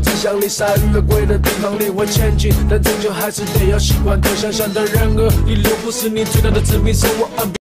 想里，鲨鱼越贵的地方领会前进，但终究还是得要习惯多想想的人和一路不是你最大的致命伤。我